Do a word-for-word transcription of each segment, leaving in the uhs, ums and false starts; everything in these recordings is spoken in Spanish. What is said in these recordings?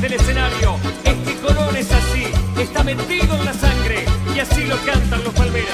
del escenario. Este Colón es así, está metido en la sangre y así lo cantan los Palmeras.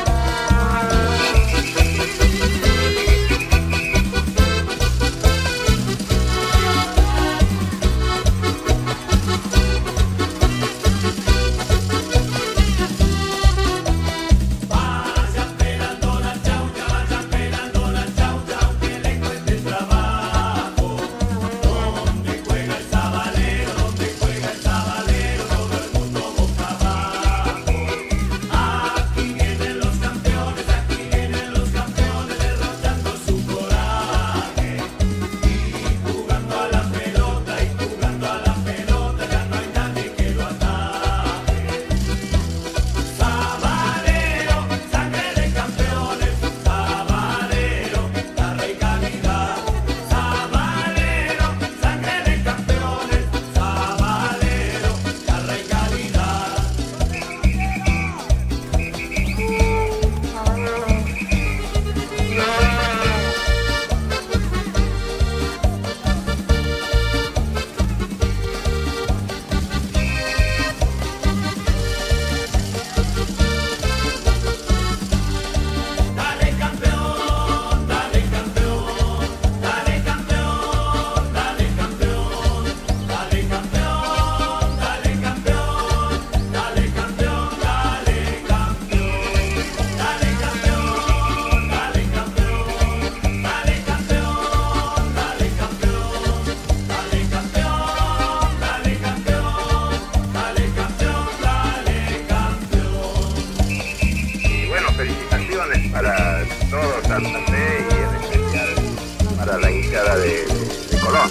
Para todo Santa Fe y en especial para la hinchada de, de, de Colón.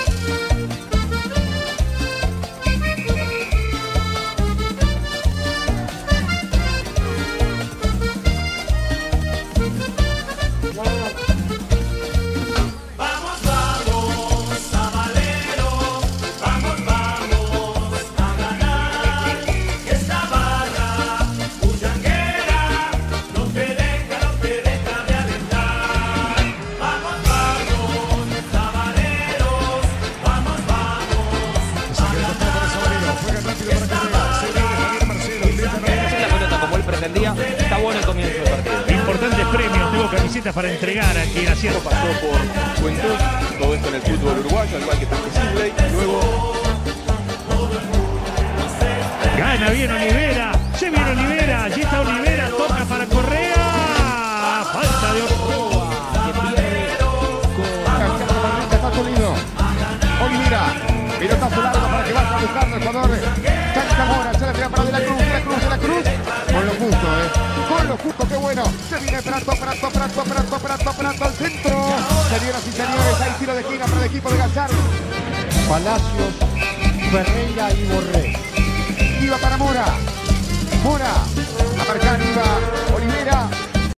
Está bueno el comienzo del partido. Importantes premios, tengo camisetas para entregar aquí en Acierto. Pasó por Juventud, todo esto en el fútbol uruguayo, al igual que Tanque Sibley, y luego gana bien Olivera, se viene Olivera, allí está Olivera, toca para Correa, falta de Ochoa, que pierde con... Está Tolido, Olivera, pilotazo largo para que vaya a buscar al jugador Chanca Mora, se la tira para De la Cruz, De la Cruz, De la Cruz, con lo justo, eh, con lo justo, qué bueno, se viene Prato, Prato, Prato, Prato, Prato, Prato al centro, señoras y señores, hay tiro de esquina para el equipo de Gallardo. Palacios, Ferreira y Borré. Iba para Mora, Mora,